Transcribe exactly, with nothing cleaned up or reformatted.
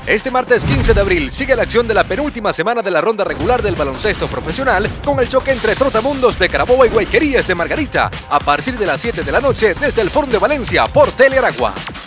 Este martes quince de abril sigue la acción de la penúltima semana de la ronda regular del baloncesto profesional con el choque entre Trotamundos de Carabobo y Guayquerías de Margarita a partir de las siete de la noche desde el Foro de Valencia por Telearagua.